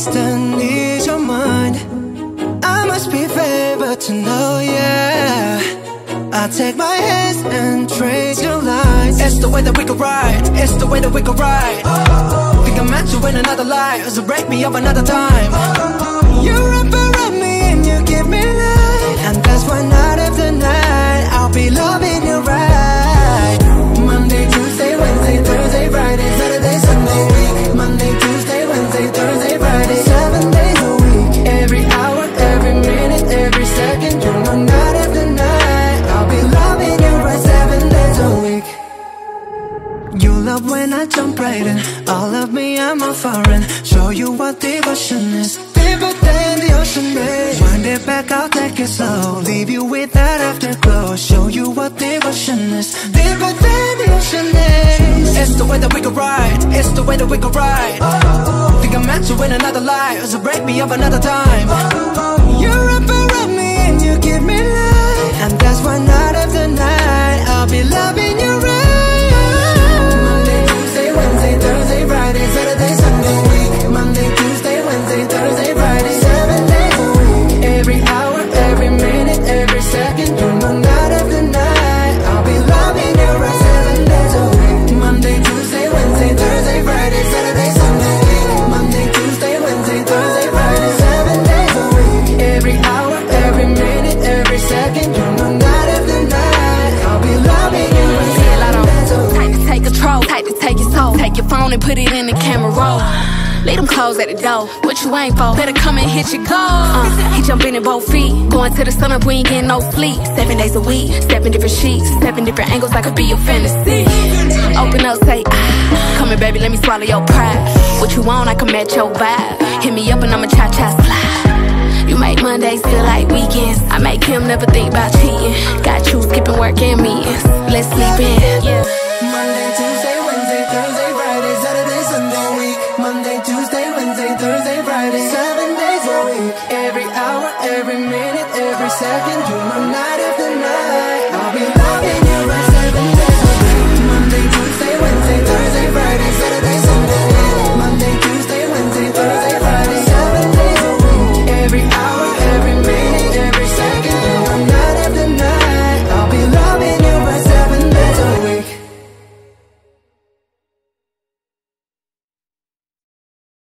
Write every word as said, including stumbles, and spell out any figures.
destiny's your mind. I must be favored to know, yeah. I'll take my hands and trace your lines. It's the way that we could ride, it's the way that we could ride. Think I'm meant to win another life, so break me up another time. You wrap around me and you give me life, and that's why night after night I'll be loving you right. Monday, Tuesday, Wednesday, Thursday, Friday, Saturday, Sunday, week. Monday, Tuesday, Wednesday, Thursday, Friday, seven days a week. Every hour, every minute, every second, you know night after night I'll be loving you right seven days a week. You love when I jump right in, all of me I'm a foreign. Show you what devotion is, deeper than the ocean is. Wind it back, I'll take it slow, leave you with that afterglow. Show you what devotion is, deeper than the ocean is. It's the way that we could ride, it's the way that we could ride. Think I'm meant to win another life, so break me up another time. You wrap around me and you give me life, and that's why night after night I'll be loving you right. Wednesday, Thursday, Friday, Saturday, Sunday, week. Monday, Tuesday, Wednesday, Thursday, Friday, seven days a week. Every hour, every minute, every second, you know night after night I'll be loving you right seven days a week. Monday, Tuesday, Wednesday, Thursday, Friday, Saturday, Sunday, week. Monday, Tuesday, Wednesday, Thursday, Friday, seven days a week. Every hour, every minute, every second, you know night after night I'll be loving you right seven days a week. Type to take control, type to take your soul. Take your phone and put it in the camera roll. Leave them clothes at the door. What you ain't for? Better come and hit your goal. Uh, he jumping in both feet. Going to the sun up, we ain't getting no sleep. Seven days a week, seven different sheets, seven different angles, that could be your fantasy. Open up, say ah. Come here, baby, let me swallow your pride. What you want, I can match your vibe. Hit me up and I'ma cha-cha slide. You make Mondays feel like weekends. I make him never think about cheating. Got you skipping work and meetings. Let's sleep in, yeah. Monday, Tuesday, Wednesday, Thursday, Friday, Saturday, Sunday, week. Monday, Tuesday, Wednesday, Thursday, Friday, seven days a week. Every hour, every minute, every second, you know night after night I'll be